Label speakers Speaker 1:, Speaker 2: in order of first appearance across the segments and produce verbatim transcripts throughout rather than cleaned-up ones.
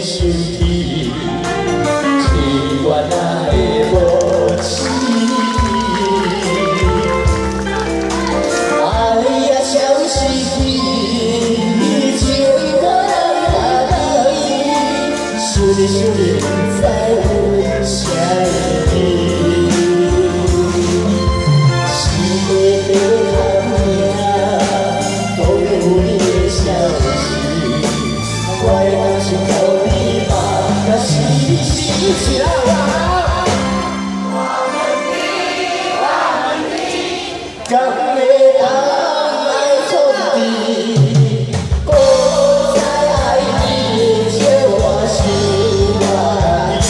Speaker 1: 想起，是我哪会无志气？爱呀，消失去，只为个人来伊，想你想你，不知有啥意义。 一起来！我们的，我们的，敢会当来从地，不再爱你，叫我心爱。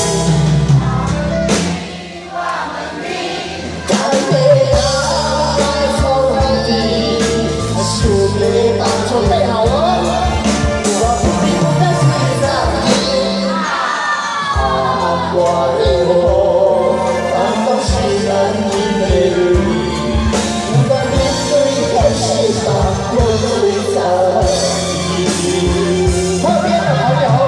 Speaker 1: 我们的，敢会当来从地，想要帮助备好了。 我的我，反倒是难忍的泪，不管面对现实上有多在意。后面的朋友，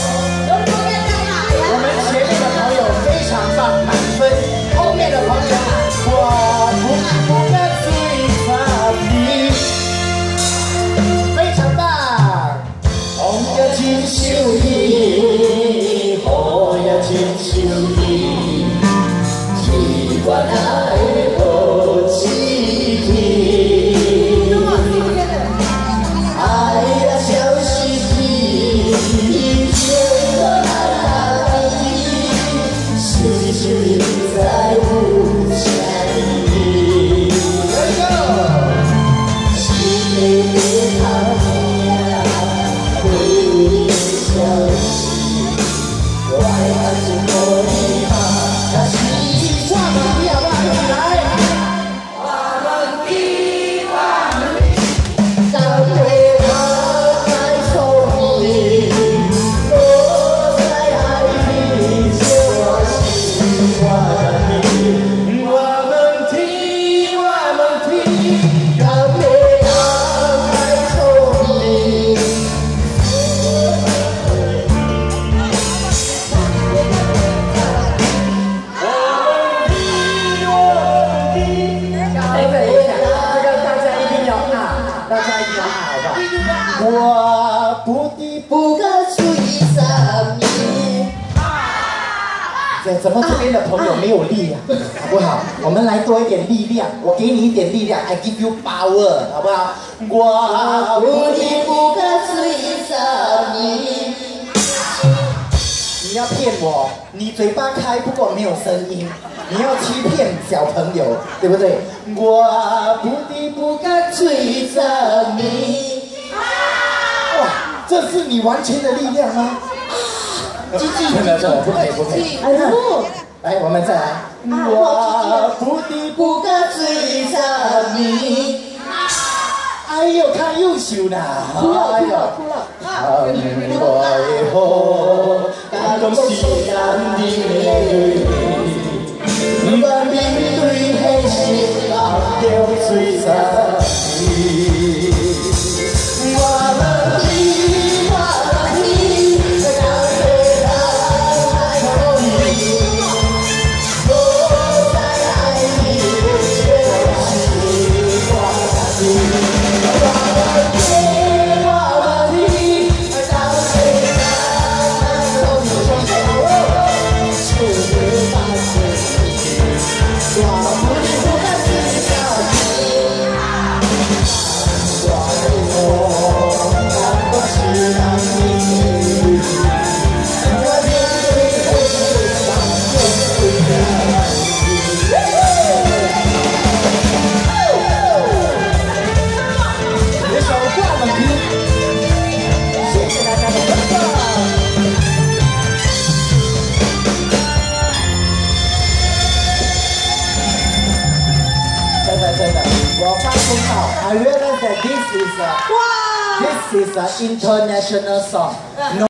Speaker 1: 我们前面的朋友非常棒，满分。后面的朋友，我不不敢追上你，非常棒。红呀真秀丽，雨呀真。 想你，是我哪会无志气？爱呀消失去，情可难依，想你想你不知有啥意义。心里的讨厌，对你消失，我爱是。 我不的不敢追上你。这怎么这边的朋友没有力量，好不好？我们来多一点力量，我给你一点力量 ，I give you power， 好不好？我不的不敢追上你。你要骗我，你嘴巴开，不过没有声音。你要欺骗小朋友，对不对？我不的不敢追上你。 哇，这是你完全的力量吗？继续，不能不可以，不可以。哎，来，我们再来。我不的不敢追上你。哎呦，他又羞啦！哭了，哭了，哭了。看我的好，但讲是难的泪，不敢面对现实，要追上你。 I realize that this is a, wow. this is an international song. No